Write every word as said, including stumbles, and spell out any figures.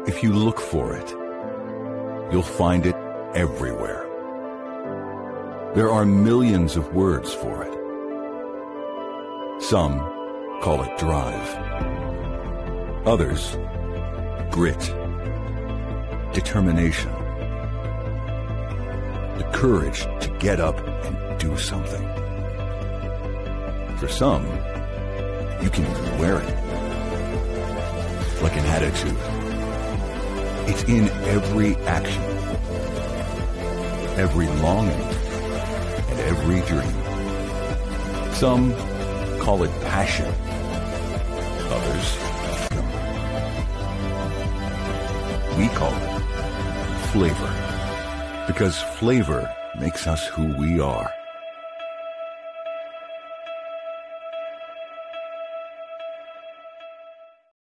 If you look for it, you'll find it everywhere. There are millions of words for it. Some call it drive. Others, grit, determination, the courage to get up and do something. For some, you can even wear it, like an attitude. It's in every action, every longing, and every dream. Some call it passion, others freedom. We call it flavor, because flavor makes us who we are.